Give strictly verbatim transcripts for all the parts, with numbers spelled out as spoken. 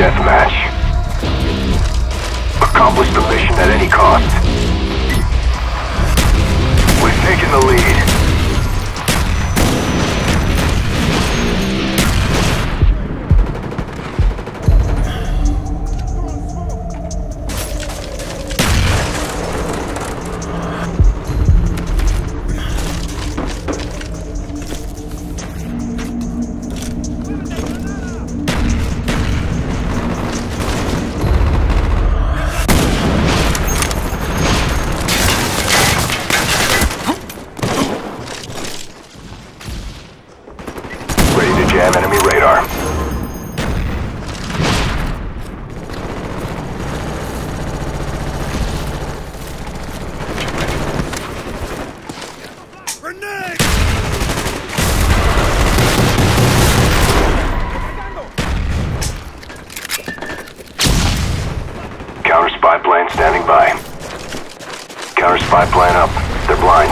deathmatch. Accomplish the mission at any cost. We've taken the lead. Jam enemy radar. Grenade! Counter spy plane standing by. Counter spy plane up. They're blind.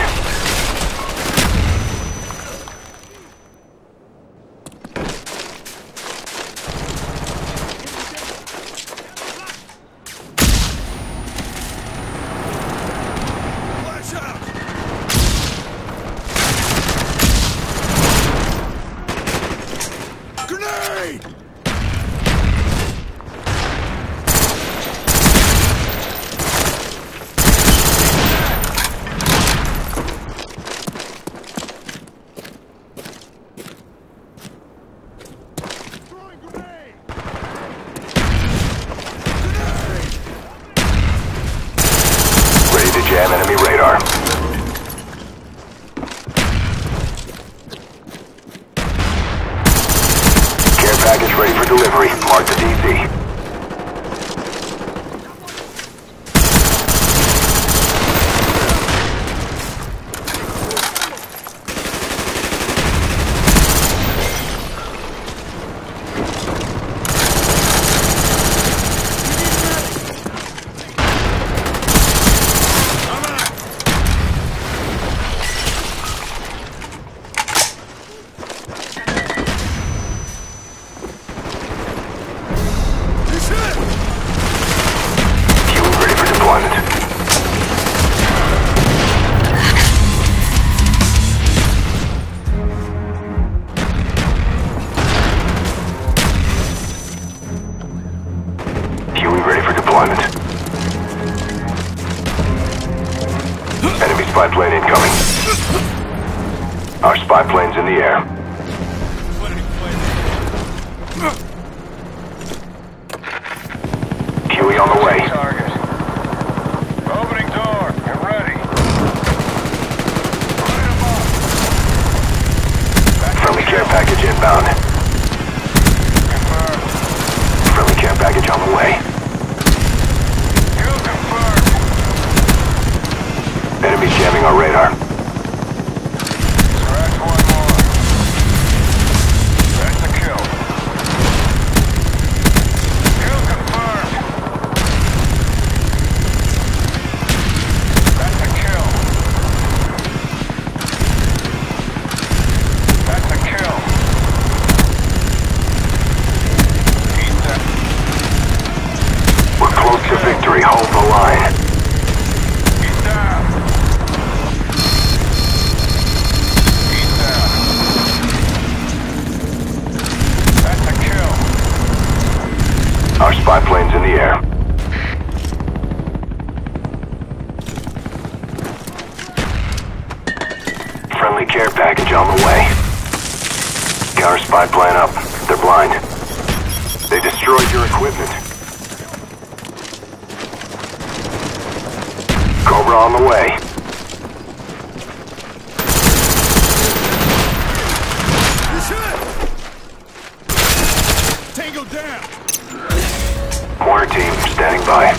Grenade! Ready to jam enemy radar. Package ready for delivery. Mark the D Z. Enemy spy plane incoming. Our spy plane's in the air. Huey on the way. Target. Opening door. Get ready. Friendly care package inbound. Confirmed. Friendly care package on the way. Kill confirmed. Enemies jamming our radar. Scratch one more. That's a kill. Kill confirmed. That's a kill. That's a kill. Keep that. We're close to victory. Hold the line. Keep down. Keep down. That's a kill. Our spy plane's in the air. Friendly care package on the way. Counter spy plane up. They're blind. They destroyed your equipment. Cobra on the way. Tango down! Mortar team standing by.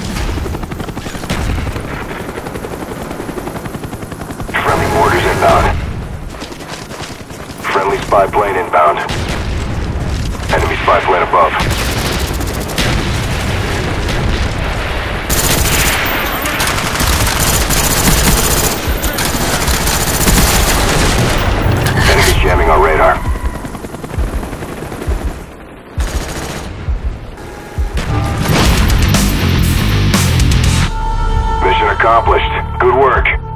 Friendly mortars inbound. Friendly spy plane inbound. Enemy spy plane above. Enemies jamming our radar. accomplished. Good work.